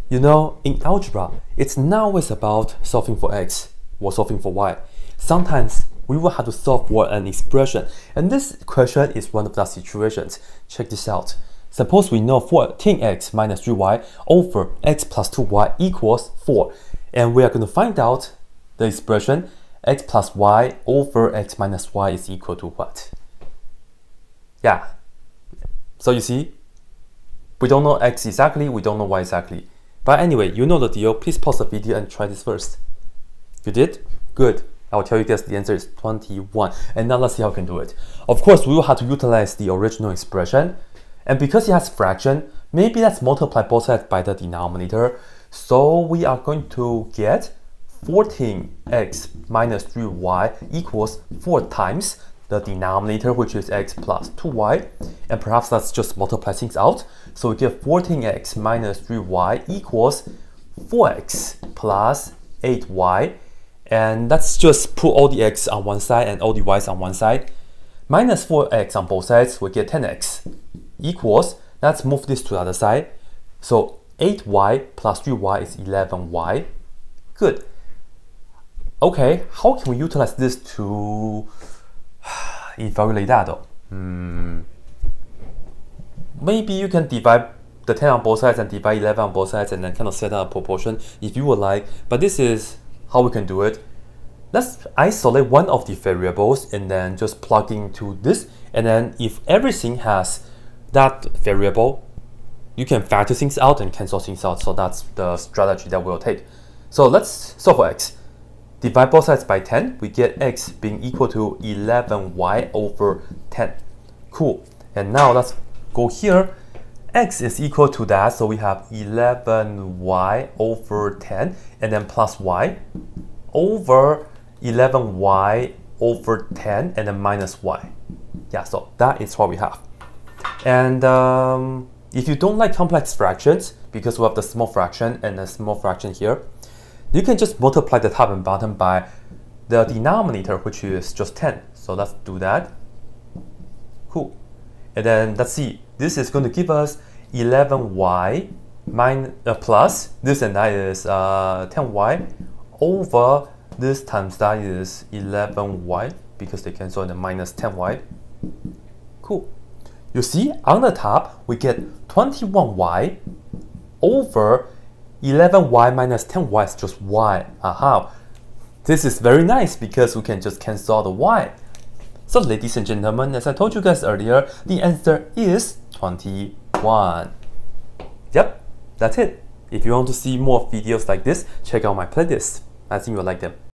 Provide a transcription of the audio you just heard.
You know, in algebra, it's not always about solving for x or solving for y. Sometimes we will have to solve for an expression, and this question is one of the situations. Check this out. Suppose we know 14x minus 3y over x plus 2y equals 4, and we are going to find out the expression x plus y over x minus y is equal to what? Yeah, so you see, we don't know x exactly, we don't know y exactly. But anyway, you know the deal. Please pause the video and try this first. You did? Good. I will tell you guys the answer is 21. And now let's see how we can do it. Of course, we will have to utilize the original expression. And because it has fraction, maybe let's multiply both sides by the denominator. So we are going to get 14x minus 3y equals 4 times the denominator, which is x plus 2y, and perhaps let's just multiply things out. So we get 14x minus 3y equals 4x plus 8y, and let's just put all the x on one side and all the y's on one side. Minus 4x on both sides, we get 10x equals, let's move this to the other side. So 8y plus 3y is 11y. Good. Okay, how can we utilize this to evaluate that though? Maybe you can divide the 10 on both sides and divide 11 on both sides and then kind of set out a proportion if you would like, but this is how we can do it. Let's isolate one of the variables and then just plug into this, and then if everything has that variable, you can factor things out and cancel things out. So that's the strategy that we'll take. So let's solve for x. Divide both sides by 10, we get x being equal to 11y over 10. Cool. And now let's go here. X is equal to that, so we have 11y over 10, and then plus y over 11y over 10, and then minus y. Yeah, so that is what we have. And if you don't like complex fractions, because we have the small fraction and a small fraction here, you can just multiply the top and bottom by the denominator, which is just 10. So let's do that. Cool. And then let's see. This is going to give us 11y plus this, and that is 10y over this times that is 11y, because they cancel, and then minus 10y. Cool. You see, on the top, we get 21y over 11y minus 10y is just y. Aha. This is very nice because we can just cancel the y. So ladies and gentlemen, as I told you guys earlier, the answer is 21. Yep, that's it. If you want to see more videos like this, check out my playlist. I think you'll like them.